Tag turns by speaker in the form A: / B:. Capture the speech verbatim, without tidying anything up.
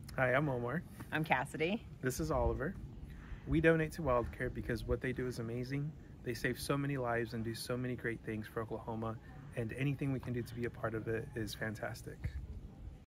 A: Hi, I'm Omar.
B: I'm Cassidy.
A: This is Oliver. We donate to WildCare because what they do is amazing. They save so many lives and do so many great things for Oklahoma, and anything we can do to be a part of it is fantastic.